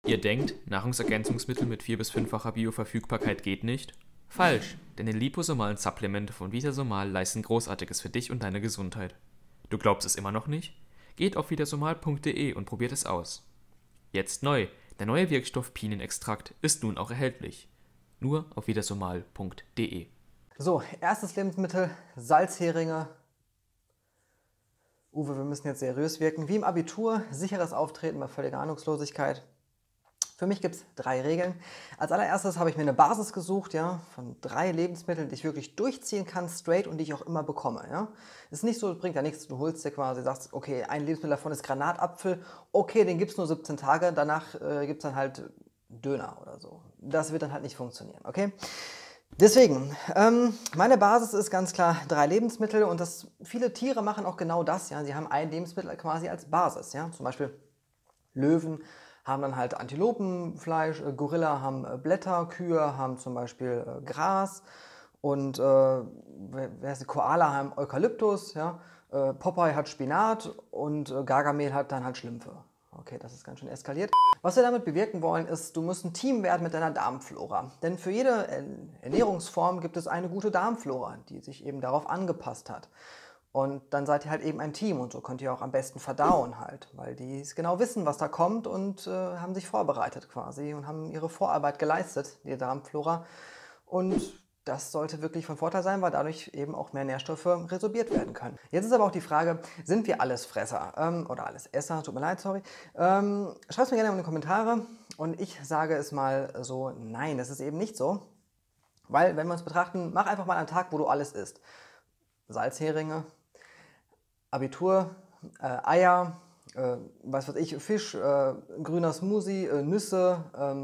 Ihr denkt, Nahrungsergänzungsmittel mit 4- bis 5-facher Bioverfügbarkeit geht nicht? Falsch, denn die liposomalen Supplemente von Vitasomal leisten Großartiges für dich und deine Gesundheit. Du glaubst es immer noch nicht? Geht auf vitasomal.de und probiert es aus. Jetzt neu, der neue Wirkstoff Pinienextrakt ist nun auch erhältlich. Nur auf vitasomal.de. So, erstes Lebensmittel, Salzheringe. Uwe, wir müssen jetzt seriös wirken. Wie im Abitur, sicheres Auftreten bei völliger Ahnungslosigkeit. Für mich gibt es 3 Regeln. Als allererstes habe ich mir eine Basis gesucht, ja, von 3 Lebensmitteln, die ich wirklich durchziehen kann, straight, und die ich auch immer bekomme. Ja. Es ist nicht so, es bringt ja nichts, du holst dir quasi, sagst, okay, ein Lebensmittel davon ist Granatapfel, okay, den gibt es nur 17 Tage, danach gibt es dann halt Döner oder so. Das wird dann halt nicht funktionieren, okay? Deswegen, meine Basis ist ganz klar 3 Lebensmittel, und viele Tiere machen auch genau das. Ja? Sie haben ein Lebensmittel quasi als Basis. Ja? Zum Beispiel Löwen haben dann halt Antilopenfleisch, Gorilla haben Blätter, Kühe haben zum Beispiel Gras, und Koala haben Eukalyptus, ja? Popeye hat Spinat, und Gargamel hat dann halt Schlümpfe. Okay, das ist ganz schön eskaliert. Was wir damit bewirken wollen, ist, du musst ein Team werden mit deiner Darmflora. Denn für jede Ernährungsform gibt es eine gute Darmflora, die sich eben darauf angepasst hat. Und dann seid ihr halt eben ein Team, und so könnt ihr auch am besten verdauen halt, weil die genau wissen, was da kommt, und haben sich vorbereitet quasi und haben ihre Vorarbeit geleistet, die Darmflora. Und das sollte wirklich von Vorteil sein, weil dadurch eben auch mehr Nährstoffe resorbiert werden können. Jetzt ist aber auch die Frage, sind wir Allesfresser oder Allesesser? Tut mir leid, sorry. Schreibt es mir gerne in die Kommentare, und ich sage es mal so, nein, das ist eben nicht so. Weil, wenn wir uns betrachten, mach einfach mal einen Tag, wo du alles isst. Salzheringe, Abitur, Eier, was weiß ich, Fisch, grüner Smoothie, Nüsse,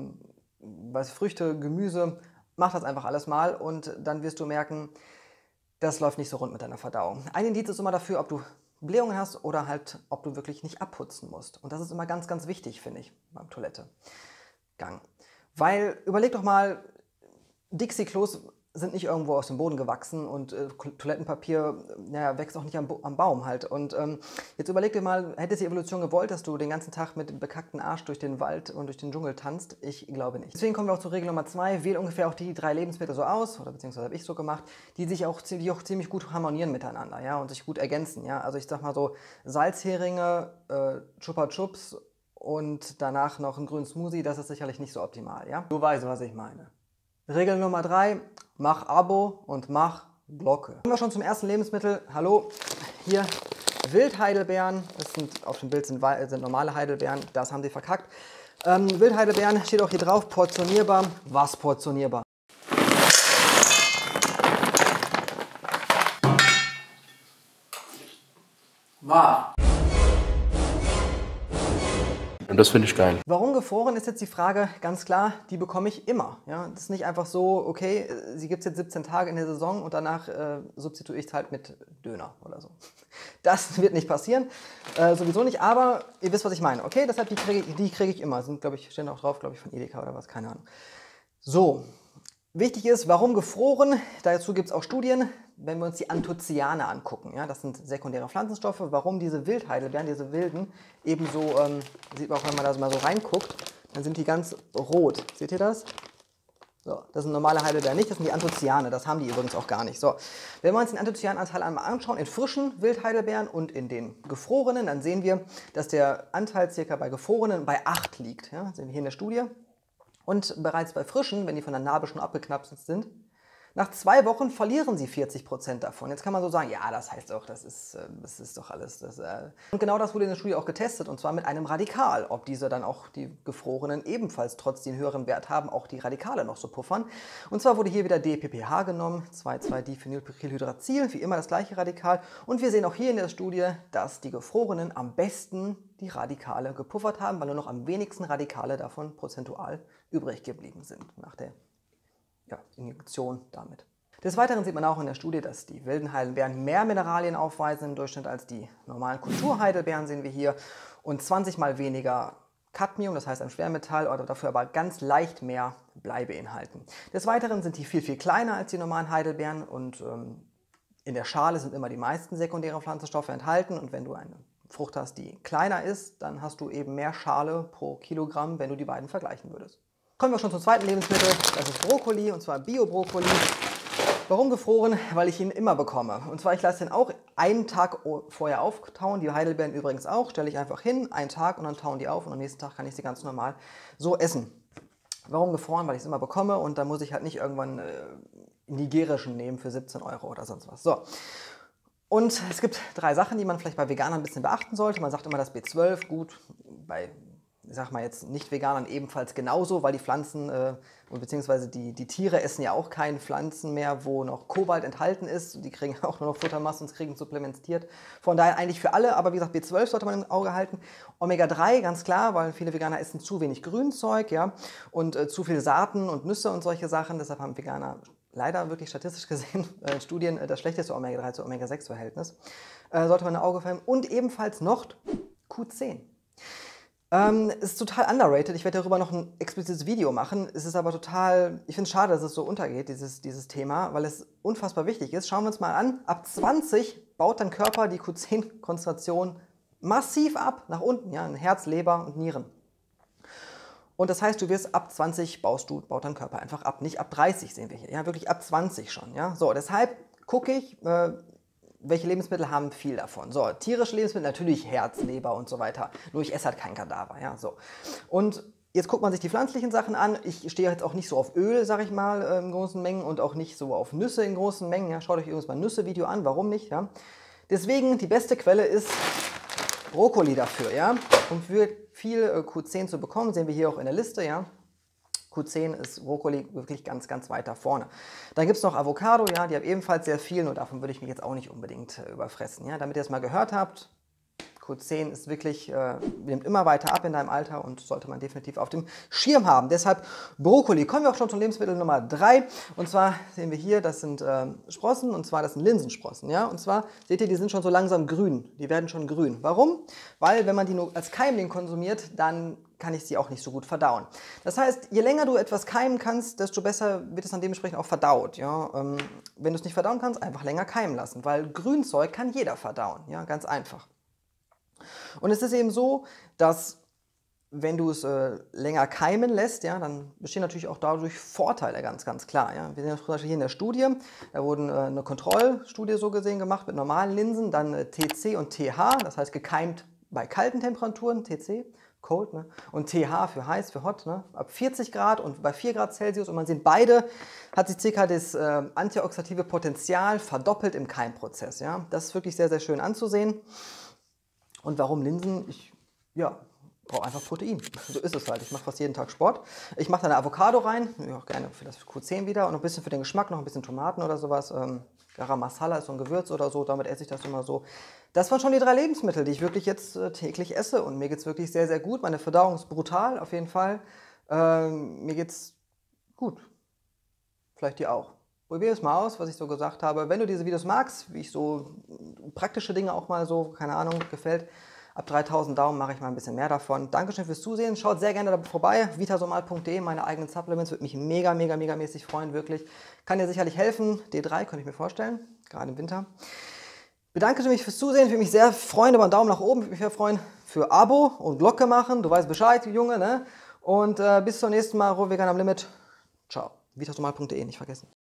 Früchte, Gemüse. Mach das einfach alles mal, und dann wirst du merken, das läuft nicht so rund mit deiner Verdauung. Ein Indiz ist immer dafür, ob du Blähungen hast oder halt, ob du wirklich nicht abputzen musst. Und das ist immer ganz, ganz wichtig, finde ich, beim Toilettegang. Weil, überleg doch mal, Dixie-Klos sind nicht irgendwo aus dem Boden gewachsen, und Toilettenpapier wächst auch nicht am Baum halt. Und jetzt überleg dir mal, hätte die Evolution gewollt, dass du den ganzen Tag mit dem bekackten Arsch durch den Wald und durch den Dschungel tanzt? Ich glaube nicht. Deswegen kommen wir auch zur Regel Nummer 2. Wähl ungefähr auch die 3 Lebensmittel so aus, oder beziehungsweise habe ich so gemacht, die auch ziemlich gut harmonieren miteinander, ja, und sich gut ergänzen. Ja? Also ich sag mal so, Salzheringe, Chupa Chups und danach noch einen grünen Smoothie, das ist sicherlich nicht so optimal. Ja? Du weißt, was ich meine. Regel Nummer 3, mach Abo und mach Glocke. Kommen wir schon zum ersten Lebensmittel. Hallo, hier Wildheidelbeeren. Auf dem Bild sind normale Heidelbeeren, das haben sie verkackt. Wildheidelbeeren steht auch hier drauf, portionierbar. Was portionierbar? Wahr. Und das finde ich geil. Warum gefroren, ist jetzt die Frage, ganz klar, die bekomme ich immer. Ja? Das ist nicht einfach so, okay, sie gibt es jetzt 17 Tage in der Saison, und danach substituiere ich es halt mit Döner oder so. Das wird nicht passieren, sowieso nicht, aber ihr wisst, was ich meine. Okay, deshalb die kriege ich immer. Sind, glaube ich, stehen auch drauf, glaube ich, von Edeka oder was, keine Ahnung. So, wichtig ist, warum gefroren? Dazu gibt es auch Studien, wenn wir uns die Anthocyane angucken. Ja, das sind sekundäre Pflanzenstoffe. Warum diese Wildheidelbeeren, diese wilden, ebenso, sieht man auch, wenn man da mal so reinguckt, dann sind die ganz rot. Seht ihr das? So, das sind normale Heidelbeeren nicht, das sind die Anthocyane. Das haben die übrigens auch gar nicht. So, wenn wir uns den Anthocyananteil einmal anschauen, in frischen Wildheidelbeeren und in den gefrorenen, dann sehen wir, dass der Anteil circa bei gefrorenen bei 8 liegt. Ja, das sehen wir hier in der Studie. Und bereits bei frischen, wenn die von der Narbe schon abgeknapst sind, nach 2 Wochen verlieren sie 40% davon. Jetzt kann man so sagen, ja, das heißt doch, das ist doch alles. Und genau das wurde in der Studie auch getestet, und zwar mit einem Radikal. Ob diese dann auch, die gefrorenen, ebenfalls trotz den höheren Wert haben, auch die Radikale noch so puffern. Und zwar wurde hier wieder DPPH genommen, 2,2-Diphenylpyrrolhydrazil, wie immer das gleiche Radikal. Und wir sehen auch hier in der Studie, dass die gefrorenen am besten die Radikale gepuffert haben, weil nur noch am wenigsten Radikale davon prozentual übrig geblieben sind nach der Injektion damit. Des Weiteren sieht man auch in der Studie, dass die wilden Heidelbeeren mehr Mineralien aufweisen im Durchschnitt als die normalen Kulturheidelbeeren, sehen wir hier, und 20 mal weniger Cadmium, das heißt ein Schwermetall, oder dafür aber ganz leicht mehr Blei beinhalten. Des Weiteren sind die viel, viel kleiner als die normalen Heidelbeeren, und in der Schale sind immer die meisten sekundären Pflanzenstoffe enthalten, und wenn du eine Frucht hast, die kleiner ist, dann hast du eben mehr Schale pro Kilogramm, wenn du die beiden vergleichen würdest. Kommen wir schon zum zweiten Lebensmittel, das ist Brokkoli, und zwar Bio-Brokkoli. Warum gefroren? Weil ich ihn immer bekomme. Und zwar, ich lasse den auch einen Tag vorher auftauen, die Heidelbeeren übrigens auch, stelle ich einfach hin, einen Tag und dann tauen die auf und am nächsten Tag kann ich sie ganz normal so essen. Warum gefroren? Weil ich es immer bekomme und dann muss ich halt nicht irgendwann nigerischen nehmen für 17 € oder sonst was. So. Und es gibt 3 Sachen, die man vielleicht bei Veganern ein bisschen beachten sollte. Man sagt immer, das B12, gut, bei, ich sag mal jetzt, Nicht-Veganern ebenfalls genauso, weil die Pflanzen beziehungsweise die Tiere essen ja auch keine Pflanzen mehr, wo noch Kobalt enthalten ist. Die kriegen auch nur noch Futtermasse und kriegen supplementiert. Von daher eigentlich für alle, aber wie gesagt, B12 sollte man im Auge halten. Omega-3, ganz klar, weil viele Veganer essen zu wenig Grünzeug, ja, und zu viel Saaten und Nüsse und solche Sachen. Deshalb haben Veganer leider wirklich statistisch gesehen Studien das schlechteste Omega-3 zu Omega-6-Verhältnis. Sollte man ein Auge haben. Und ebenfalls noch Q10. Ist total underrated. Ich werde darüber noch ein explizites Video machen. Es ist aber total, ich finde es schade, dass es so untergeht, dieses Thema, weil es unfassbar wichtig ist. Schauen wir uns mal an. Ab 20 baut dein Körper die Q10-Konzentration massiv ab, nach unten, ja, in Herz, Leber und Nieren. Und das heißt, du wirst ab 20 baut dein Körper einfach ab. Nicht ab 30 sehen wir hier, ja, wirklich ab 20 schon. Ja? So, deshalb gucke ich, welche Lebensmittel haben viel davon. So, tierische Lebensmittel, natürlich Herz, Leber und so weiter. Nur ich esse halt kein Kadaver, ja, so. Und jetzt guckt man sich die pflanzlichen Sachen an. Ich stehe jetzt auch nicht so auf Öl, sag ich mal, in großen Mengen und auch nicht so auf Nüsse in großen Mengen. Ja? Schaut euch übrigens mal ein Nüsse-Video an, warum nicht? Ja? Deswegen, die beste Quelle ist Brokkoli dafür, ja. Und für viel Q10 zu bekommen, sehen wir hier auch in der Liste, ja. Q10 ist Brokkoli wirklich ganz, ganz weit da vorne. Dann gibt es noch Avocado, ja, die haben ebenfalls sehr viel, nur davon würde ich mich jetzt auch nicht unbedingt überfressen. Ja. Damit ihr das mal gehört habt, Q10 ist wirklich, nimmt immer weiter ab in deinem Alter und sollte man definitiv auf dem Schirm haben. Deshalb Brokkoli. Kommen wir auch schon zum Lebensmittel Nummer 3. Und zwar sehen wir hier, das sind Sprossen, und zwar das sind Linsensprossen. Ja? Und zwar, seht ihr, die sind schon so langsam grün. Die werden schon grün. Warum? Weil, wenn man die nur als Keimling konsumiert, dann kann ich sie auch nicht so gut verdauen. Das heißt, je länger du etwas keimen kannst, desto besser wird es dann dementsprechend auch verdaut. Ja? Wenn du es nicht verdauen kannst, einfach länger keimen lassen, weil Grünzeug kann jeder verdauen. Ja? Ganz einfach. Und es ist eben so, dass wenn du es länger keimen lässt, ja, dann bestehen natürlich auch dadurch Vorteile, ganz, ganz klar. Ja. Wir sehen das zum Beispiel hier in der Studie, da wurden eine Kontrollstudie so gesehen gemacht mit normalen Linsen, dann TC und TH, das heißt gekeimt bei kalten Temperaturen, TC, cold, ne, und TH für heiß, für hot, ne, ab 40 Grad und bei 4 Grad Celsius. Und man sieht, beide hat sich circa das antioxidative Potenzial verdoppelt im Keimprozess. Ja. Das ist wirklich sehr, sehr schön anzusehen. Und warum Linsen? Ich brauche einfach Protein. So ist es halt. Ich mache fast jeden Tag Sport. Ich mache da eine Avocado rein, ja, gerne für das Q10 wieder und ein bisschen für den Geschmack, noch ein bisschen Tomaten oder sowas. Garam Masala ist so ein Gewürz oder so, damit esse ich das immer so. Das waren schon die 3 Lebensmittel, die ich wirklich jetzt täglich esse. Und mir geht es wirklich sehr, sehr gut. Meine Verdauung ist brutal, auf jeden Fall. Mir geht es gut. Vielleicht dir auch. Probier es mal aus, was ich so gesagt habe. Wenn du diese Videos magst, wie ich so praktische Dinge auch mal so, keine Ahnung, gefällt, ab 3000 Daumen mache ich mal ein bisschen mehr davon. Dankeschön fürs Zusehen. Schaut sehr gerne da vorbei. vitasomal.de, meine eigenen Supplements. Würde mich mega, mega, mega mäßig freuen, wirklich. Kann dir sicherlich helfen. D3 könnte ich mir vorstellen, gerade im Winter. Bedanke mich fürs Zusehen. Würde mich sehr freuen über einen Daumen nach oben. Würde mich sehr freuen für Abo und Glocke machen. Du weißt Bescheid, Junge, ne? Und bis zum nächsten Mal. Rohvegan am Limit. Ciao. vitasomal.de, nicht vergessen.